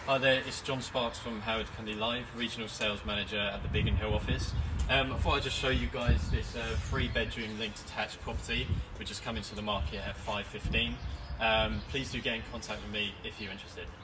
Hi there, it's John Sparks from Howard Cundy Live, Regional Sales Manager at the Biggin Hill office. I thought I'd just show you guys this 3-bedroom linked attached property which is coming to the market at 515. Please do get in contact with me if you're interested.